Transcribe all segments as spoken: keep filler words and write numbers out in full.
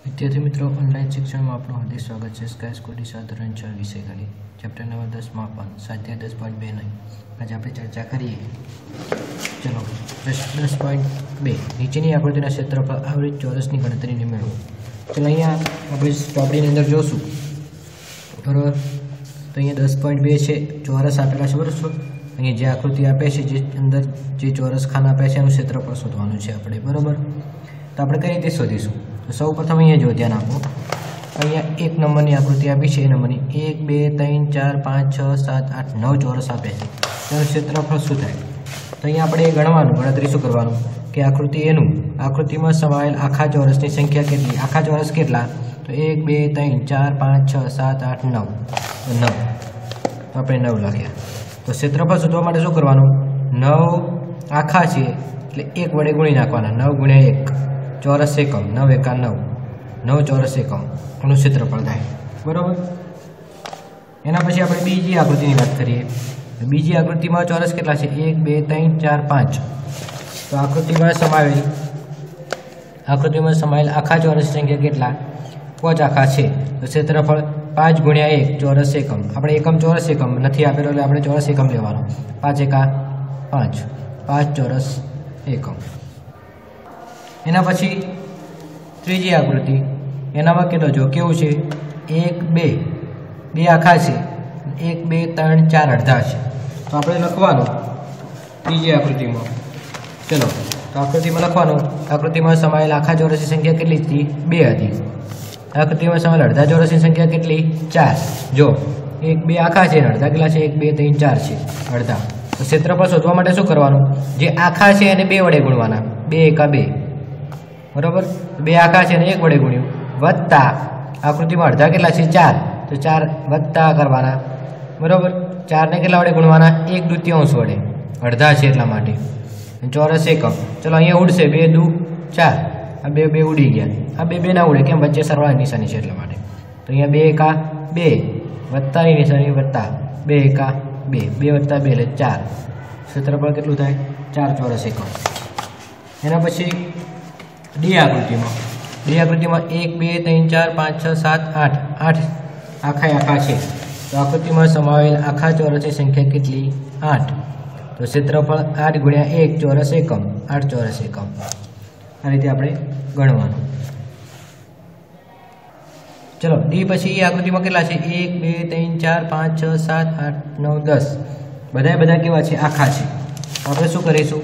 विद्यार्थी मित्रों ऑनलाइन शिक्षण में आपનું હાર્દિક સ્વાગત છે। સ્કાય સ્કૂલ ડીસા ધોરણ ચાર વિષય ગણિત ચેપ્ટર નંબર દસ માપન સ્વાધ્યાય દસ પોઈન્ટ બે નહીં આજે આપણે ચર્ચા કરીએ। ચલો દસ પોઈન્ટ બે નીચેની આકૃતિના ક્ષેત્રફળ આવૃત ચોરસની ગણતરીને મેળવો। ચલો અહીંયા આપણે ચોપડીની અંદર જોશું બરાબર। તો અહીંયા દસ પોઈન્ટ બે છે ચોરસ આપેલા છે બરાબર છે। અહીંયા જે આકૃતિ આપે છે જે અંદર જે ચોરસ ખાના આપે છે એનું ક્ષેત્રફળ શોધવાનું છે આપણે બરાબર। તો આપણે કઈ રીતે શોધીશું? तो सौ प्रथम अँ जो ध्यान आपो अँ एक नंबर की आकृति आपी है नंबर की एक बे तीन चार पांच छ सात आठ नौ चौरस आपे है क्षेत्रफल शू थाय। तो अँ आप गणवानुं गणतरी शू करवानुं कि आकृति एनु आकृति में समायेल आखा चौरस की संख्या केटली आखा चौरस केटला तो एक बे तीन चार पांच छ सात आठ नौ तो नौ तो आपणे नौ लख्या। तो क्षेत्रफल शोधवा माटे शू करवानुं नौ आखा छे एटले एक वडे गुणी नाखवाना नौ गुण्या एक चौरस एकम नौ एका नौ नौ चौरस एकम एनु क्षेत्रफल थाय बराबर। एना पछी आपणे बीजी आकृतिनी वात करीए। बीजी आकृतिमां चौरस केटला छे एक बे तीन चार पांच। तो आकृतिमां समावेल आकृतिमां समावेल आखा चौरस संख्या केटला पांच आखा छे तो क्षेत्रफल पांच गुण्या एक चौरस एकम। आपणे एकम चौरस एकम नथी आपेलो એટલે આપણે चौरस एकम લેવાનો पांच एका पांच पांच चौरस एकम। एना पछी त्रीजी आकृति एनामां केटलो जो केवुं छे एक बे बे आखा छे एक बे त्रण चार अर्धा छे। तो आपणे लखवानुं त्रीजी आकृतिमां चलो तो आकृतिमां लखवानुं आकृतिमां समायेल आखा चौरसनी संख्या केटली हती बे हती। आकृतिमां समायेल अर्धा चौरसनी संख्या केटली चार। जो एक बे आखा छे अर्धा केटला छे एक बे तीन चार छे अर्धा। तो क्षेत्रफळ शोधवा माटे शुं करवानुं जे आखा छे एने बे वडे गुणवाना बे एका बे बराबर। बे आखा है एक वडे गुण्यु वत्ता आकृति में अर्धा केटला छे चार तो चार वत्ता करवाना बराबर। चार ने केटला वडे गुणवाना एक द्वितीयांश वडे अर्धा छे एटला माटे चौरस एकम। चलो अहींया उड़शे बे दू चार आ बे बे उड़ी गया आ बे बे ना उड़े केम वच्चे सरवाळानी निशानी छे एटला माटे। तो अहींया बे एका बे वत्तानी निशानी वत्ता बे एका बे बे वत्ता बे એટલે चार क्षेत्रफळ કેટલું થાય चार चौरस एकम। एना पछी डी आकृति में डी आकृति में एक बे तीन चार पांच छ सात आठ आठ आखा आखा है। तो आकृति में समावेल आखा चौरस की संख्या केटली आठ। तो क्षेत्रफल आठ गुण्या एक चौरस एकम आठ चौरस एकम। आ रीते आपणे गणवानुं। चलो डी पछी आकृति में केटला छे एक बे तीन चार पांच छ सात आठ नौ दस बधाए बधा केवा छे आखा छे। आपणे शुं करीशुं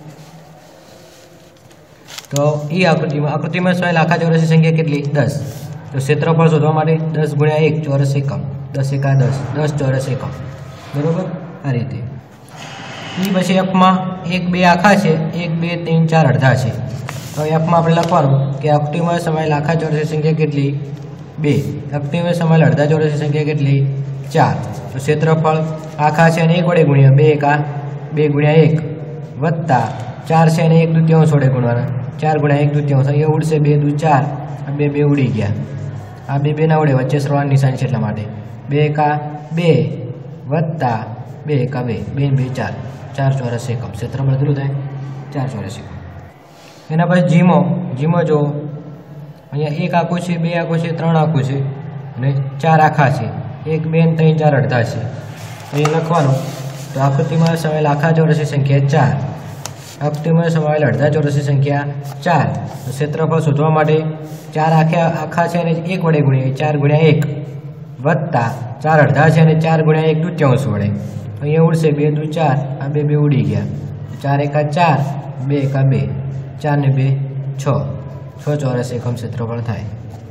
तो ई आकृति में आकृति में समायेल आखा चौरस की संख्या केटली दस। तो क्षेत्रफल शोधवा माटे दस गुण्या एक चौरस एकम दस एका दस दस चौरस एकम बराबर। आ रीते ई पछी एफ में एक बे आखा है एक बे तीन चार अर्धा है। तो एफ में आपणे लखवानुं कि आकृति में समायेल आखा चौरस की संख्या केटली बे आकृति में समायेल अर्धा चौरस की संख्या केटली चार। तो क्षेत्रफल आखा है एक वडे गुण्या बे एका बे गुण्या एक वत्ता चार है एक द्वितीयांश वडे गुणवाना चार गुणा एक द्वितीयांश अहीं उड़शे बे दू चार आ बे बे उड़ी गया आ बे बे ना उड़े वच्चे सरवाळानी निशानी छे एटला माटे बे एका बे वत्ता बे एका बे बे बे चार चार चौरस एकम क्षेत्रफळ કેટલું થાય चार चौरस एकम। एना पछी जीमो जीमो जो अहींया एक आखो छे बे आखो छे त्रण आखो छे अने चार आखा छे एक बे ने तीन चार अर्धा छे। अहीं लखवानुं तो आकृतिमां समावेल आखा चौरसनी संख्या चार आकृति में समावेल अर्धा चौरस की संख्या चार। तो क्षेत्रफल शोधवा माटे चार आखा आखा है एक वडे गुण्या चार गुण्या एक वत्ता चार अर्धा है चार गुण्या एक द्वितीयांश वडे अहीं उड़शे बे दू चार आ बे बे उड़ी गया चार एका चार बे एका बे चार ने बे छ छ चौरस एकम क्षेत्रफल थाय।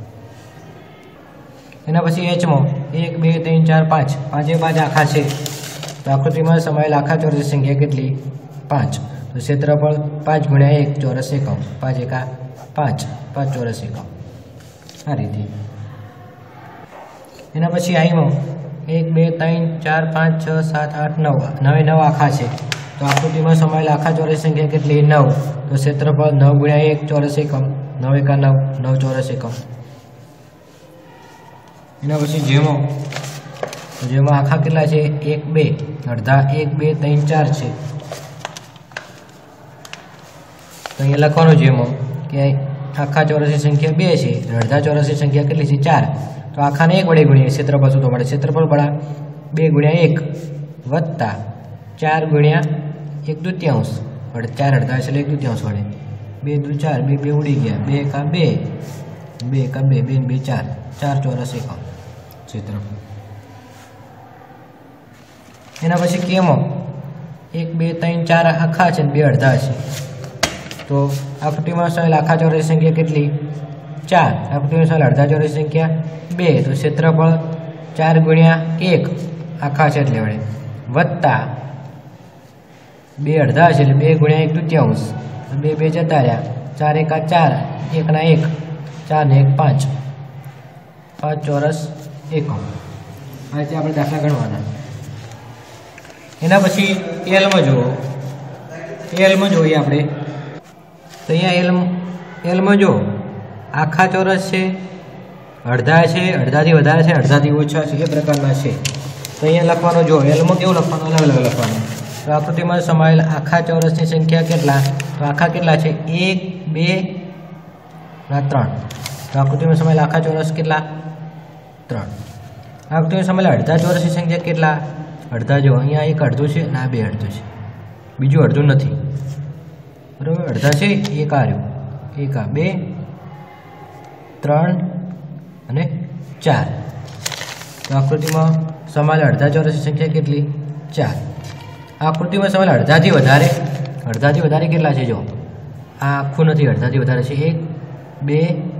एना पछी एच में एक बे तीन चार पांच पांचे पांच आखा है। तो आकृति में समावेल आखा चौरस की संख्या केटली पांच। तो क्षेत्रफल पांच गुण्या एक चौरस एकम पांच एका पांच पांच चौरस एकम। आ रीते एना पछी आई में एक बे तीन चार पांच छ सात आठ नौ नवे नव आखा है। तो आकृति में समायेल आखा चौरस संख्या केटली नौ। तो क्षेत्रफल नौ गुण्या एक चौरस एकम नौ एका नौ नौ चौरस एकम। एना पछी जेमो जेमां आखा केटला छे एक बे अर्धा एक बे तीन चार है। तो अहीं लखवानुं जेमो कि આખા ચોરસની સંખ્યા બે છે, અડધા ચોરસની સંખ્યા કેટલી છે? ચાર. તો આખાને એક વડે ગુણીએ ક્ષેત્રફળ શોધવા માટે. ક્ષેત્રફળ બળા બે ગુણ્યા એક વત્તા ચાર ગુણ્યા એક દૂત્યાંશ વડે, ચાર અડધા છે એટલે એક દૂત્યાંશ વડે. બે દુ ચાર, બે બે ઉડી ગયા, બે એકા બે, બે એકા બે, બે બે ચાર, ચાર ચોરસ એકમ ક્ષેત્રફળ. એના પછી કેમો એક બે ત્રણ ચાર આખા છે ને બે અડધા છે. તો આકૃતિમાં સામેલ આખા ચોરસની સંખ્યા કેટલી? ચાર. આકૃતિમાં સામેલ અડધા ચોરસની સંખ્યા બે. તો ક્ષેત્રફળ ચાર ગુણ્યા એક આખા છે એટલે વડે વત્તા બે અડધા છે એટલે બે ગુણ્યા એક તૃતીયાંશ, બે બે જતા રહ્યા, ચાર એકા ચાર, એકના એક, ચાર ને એક પાંચ, પાંચ ચોરસ એકમ. આ રીતે આપણે દાખલા ગણવાના. એના પછી એલમાં જુઓ, એલમાં જોઈએ આપણે તો અહીંયા એલ એલમાં જો આખા ચોરસ છે, અડધા છે, અડધાથી વધારે છે, અડધાથી ઓછા છે, એ પ્રકારના છે. તો અહીંયા લખવાનું જો એલમાં કેવું લખવાનું? અલગ અલગ લખવાનું. તો આકૃતિમાં સમાયેલ આખા ચોરસની સંખ્યા કેટલા? તો આખા કેટલા છે? એક બે ના ત્રણ. તો આકૃતિમાં સમાયેલ આખા ચોરસ કેટલા? ત્રણ. આકૃતિમાં સમાયેલ અડધા ચોરસની સંખ્યા કેટલા? અડધા જો અહીંયા એક અડધું છે અને આ બે અડધું છે, બીજું અડધું નથી. બરાબર, અડધા છે એક આ રહ્યું, એક આ બે ત્રણ અને ચાર. તો આકૃતિમાં સમાયેલ અડધા ચોરસની સંખ્યા કેટલી? ચાર. આકૃતિમાં સમાયેલ અડધાથી વધારે, અડધાથી વધારે કેટલા છે? જો આ આખું નથી, અડધાથી વધારે છે એક બે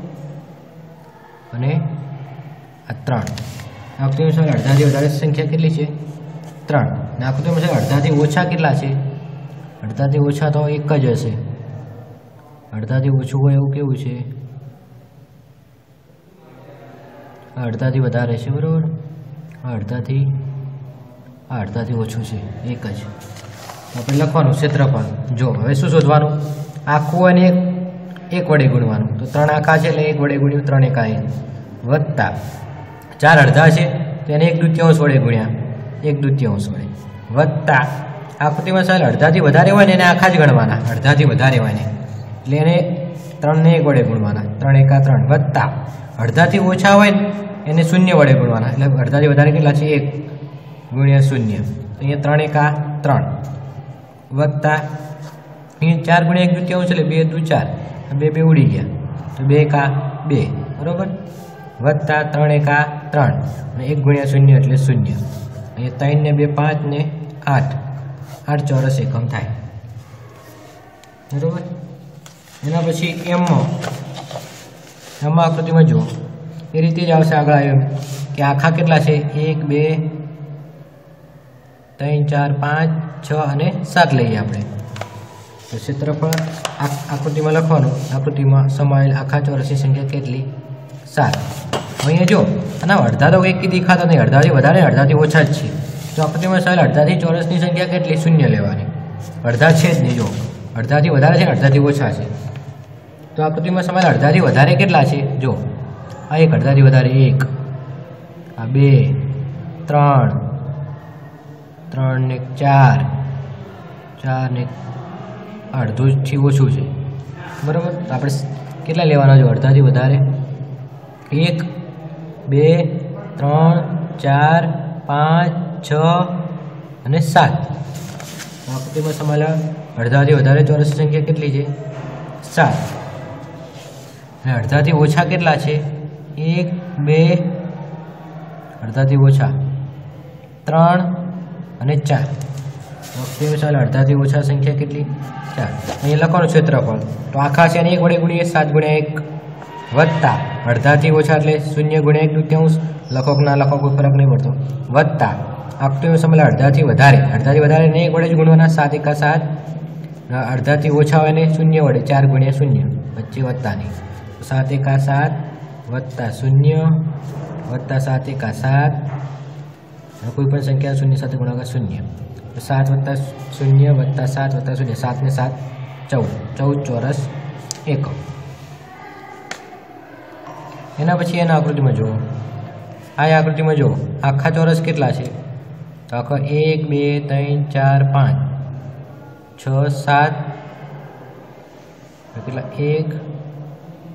અને આ ત્રણ. આકૃતિમાં સમાયેલ અડધાથી વધારે સંખ્યા કેટલી છે? ત્રણ. અને આકૃતિમાં સમાયેલ અડધાથી ઓછા કેટલા છે? અડધાથી ઓછા તો એક જ હશે. અડધાથી ઓછું હોય એવું કેવું છે? આ અડધાથી વધારે છે, બરાબર. આ અડધાથી આ અડધાથી ઓછું છે, એક જ. આપણે લખવાનું ક્ષેત્રફળ. જો હવે શું શોધવાનું? આખું અને એક એક વડે ગુણવાનું. તો ત્રણ આખા છે એટલે એક વડે ગુણ્યું, ત્રણ એકા એક વત્તા ચાર અડધા છે તો એને એક દૂત્યાંશ વડે ગુણ્યા, એક દૂત્યાંશ વડે વત્તા આકૃતિમાં સાહેબ અડધાથી વધારે હોય ને એને આખા જ ગણવાના, અડધાથી વધારે હોય ને એટલે એને ત્રણને એક વડે ગુણવાના, ત્રણ એકા ત્રણ વત્તા અડધાથી ઓછા હોય ને એને શૂન્ય વડે ગુણવાના. એટલે અડધાથી વધારે કેટલા છે? એક ગુણ્યા શૂન્ય. તો અહીંયા ત્રણ એકા ત્રણ વત્તા અહીંયા ચાર ગુણ્યા એક દૂત્યાંશ એટલે બે દુ ચાર, બે બે ઉડી ગયા તો બે એકા બે, બરાબર. વત્તા ત્રણ એકા ત્રણ અને એક ગુણ્યા શૂન્ય એટલે શૂન્ય. અહીંયા ત્રણ ને બે પાંચ ને આઠ, આઠ ચોરસ એકમ થાય, બરાબર. એના પછી એમમાં એમાં આકૃતિમાં જુઓ એ રીતે જ આવશે. આગળ આવ્યું કે આખા કેટલા છે? એક બે ત્રણ ચાર પાંચ છ અને સાત લઈએ આપણે. તો ક્ષેત્રફળ આકૃતિમાં લખવાનું. આકૃતિમાં સમાયેલ આખા ચોરસની સંખ્યા કેટલી? સાત. અહીંયા જો અને અડધા તો કંઈક દેખાતા નહીં, અડધાથી વધારે અડધાથી ઓછા જ છે. તો આકૃતિમાં સમાયેલ અડધાથી ચોરસની સંખ્યા કેટલી? શૂન્ય લેવાની. અડધા છે જ નહીં, જો અડધાથી વધારે છે ને અડધાથી ઓછા છે. તો આકૃતિમાં સમાયેલ અડધાથી વધારે કેટલા છે? જો આ એક અડધાથી વધારે એક, આ બે ત્રણ, ત્રણ ને ચાર, ચાર ને અડધુંથી ઓછું છે, બરાબર. તો આપણે કેટલા લેવાના? જો અડધાથી વધારે એક બે ત્રણ ચાર પાંચ છ અને સાત. આકૃતિમાં સમાયેલા અડધાથી વધારે ચોરસની સંખ્યા કેટલી છે? સાત. અને અડધાથી ઓછા કેટલા છે? એક બે, અડધાથી ઓછા ત્રણ અને ચાર. આકૃતિમાં અડધાથી ઓછા સંખ્યા કેટલી? ચાર. અહીંયા લખવાનું ક્ષેત્રફળ. તો આખા છે અને એક વડે ગુણીએ, સાત ગુણ્યા એક વત્તા અડધાથી ઓછા એટલે શૂન્ય ગુણ્યા એક દૂત્યાંશ, લખો કે ના લખો કોઈ ફરક નહીં પડતો, વત્તા આકૃતિમાં સમાયેલ અડધાથી વધારે, અડધાથી વધારે ને એક વડે જ ગુણવાના, સાત એકા સાત, અડધાથી ઓછા હોય ને શૂન્ય વડે, ચાર ગુણ્યા શૂન્ય વચ્ચે વત્તાની, સાત એકા સાત વત્તા શૂન્ય વત્તા સાત એકા સાત, કોઈ પણ સંખ્યા શૂન્ય સાથે ગુણાકાર શૂન્ય, સાત વત્તા શૂન્ય વત્તા સાત વત્તા શૂન્ય, સાત ને સાત ચૌદ, ચૌદ ચોરસ એકમ. એના પછી એના આકૃતિમાં જુઓ, આ આકૃતિમાં જુઓ આખા ચોરસ કેટલા છે? તો આખા એક બે ત્રણ ચાર પાંચ છ સાત, કેટલા? એક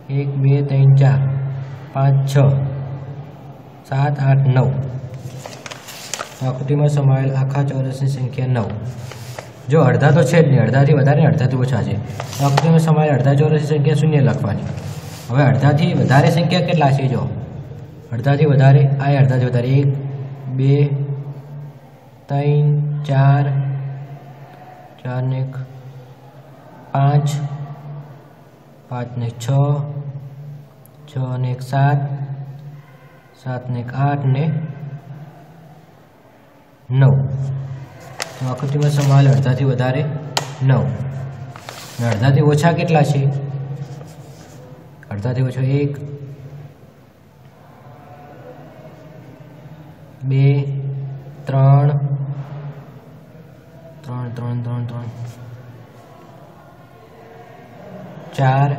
एक बे तीन चार पाँच छ सात आठ नौ आकृति में समाયેલ आखा चौरस की संख्या नौ जो अर्धा तो है नहीं अर्धा थी वधारे अर्धा थी ओछा है तो आकृति में समाયેલ अर्धा चौरस की संख्या शून्य लखवानी हवे अर्धा थी वधारे संख्या केटला छे जो अर्धा थी वधारे आ अर्धा थी वधारे एक बे तीन चार चार ने पाँच पाँच ने छ छ ने सात सात ने आठ ने नौ तो आकृति में समाયેલ अर्धा थी वधारे नौ अर्धा थी ओछा केटला छे अर्धा थी ओछो एक बे त्रण त्रण त्रण त्रण त्रण चार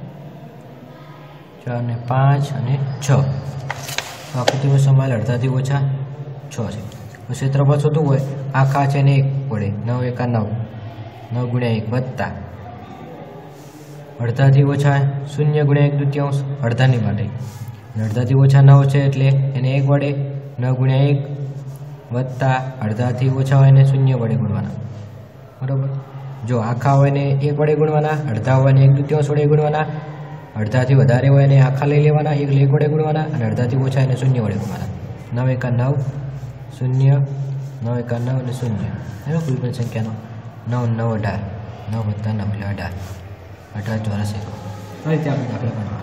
चार ने पाँच अने छ आकृति में समाયેલ अर्धा थी ओछा छ है तो क्षेत्रफल शोधવું હોય आखा है ने एक वडे नौ एका नौ नौ गुणिया एक वत्ता अर्धा थी ओछा शून्य गुणिया एक द्वितीयांश अर्धानी माटे अर्धा थी ओछा नौ है एटले एने एक वडे नौ गुणिया एक वत्ता अर्धा थी ओछा होय ने शून्य वडे गुणवाना बराबर जो आखा होय ने एक वडे गुणवाना अर्धा होय ने एक द्वितीयांश वडे गुणवाना अर्धा थी वधारे होय ने आखा लई लेवाना एक एक वडे गुणवाना अने अर्धा थी ओछा ने शून्य वडे गुणवाना नौ एका नौ शून्य नौ एका नौ ने शून्य है कुल संख्या नौ नौ अठार नौ वत्ता नौ એટલે अठार अठार ચોરસ એકમ આ રીતે આપણે દાખલા ગણવા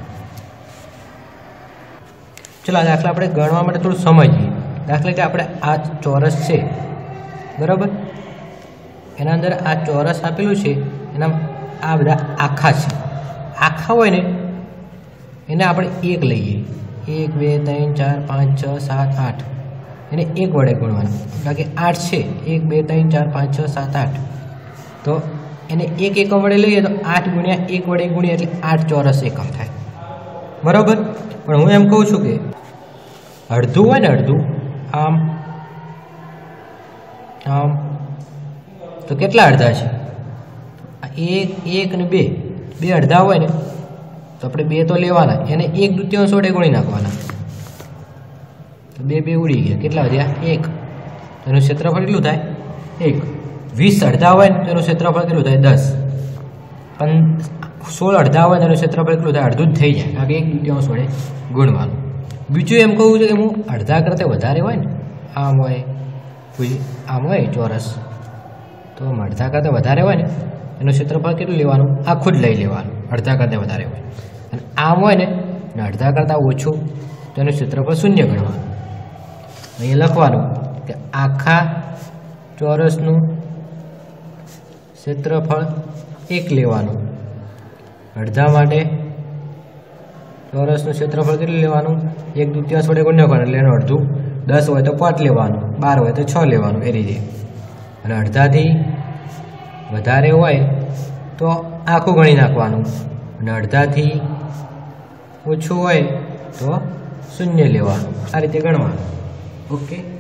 ચલો આ દાખલા આપણે ગણવા માટે થોડું સમજીએ દાખલા કે આપણે આ ચોરસ છે બરાબર એના અંદર આ ચોરસ આપેલું છે એના આ બધા આખા છે આખા હોય ને એને આપણે એક લઈએ એક બે ત્રણ ચાર પાંચ છ સાત આઠ એને एक वडे गुणवाना कारण के आठ है एक बे तीन चार पाँच छ सात आठ तो एने एक एकम वडे लईए तो आठ गुणिया एक वडे गुणिए एटले आठ चौरस एकम थाय बराबर पण हूँ एम कहूँ छूँ कि अर्धु होय ने अर्धु आम आम तो केटला अर्धा छे एक एक ने बे बे अर्धा होय ने तो आपणे बे तो लेवाना एने एक द्वितीयांश वडे गुणी नाखवाना बे बे उड़ी गया केटला वध्या एक तो एनुं क्षेत्रफळ केटलुं थाय एक वीस अर्धा होय तो एनुं क्षेत्रफळ केटलुं थाय दस पण सोळ अर्धा होय तो एनुं क्षेत्रफळ केटलुं थाय अर्धुं ज थई जाय कारण के एक द्वितीयांश वडे गुणवानुं बीजुं एम कहूं छुं के हुं अर्धा करता वधारे होय ने आम होय कोई आम होय चौरस तो अर्धा करता वधारे होय ने एनुं क्षेत्रफळ केटलुं लेवानुं आखुं ज लई लेवानुं अर्धा करता वधारे होय अने आम होय ने अर्धा करता ओछुं तो एनुं क्षेत्रफळ शून्य गणवानुं अहीं लखवानुं के आखा चौरसनुं क्षेत्रफळ एक लेवानुं अर्धा माटे चौरसनुं क्षेत्रफळ केटलुं लेवानुं एक द्वितीयांश वडे गुण्य करवानुं એટલે એનું અડધું दस होय तो पांच लेवानुं बार होय तो छ लेवानुं ए रीते अने अर्धाथी वधारे होय तो आखुं गणी नाखवानुं अने अर्धाथी ओछुं होय तो शून्य लेवानुं आ रीते गणवानुं ओके।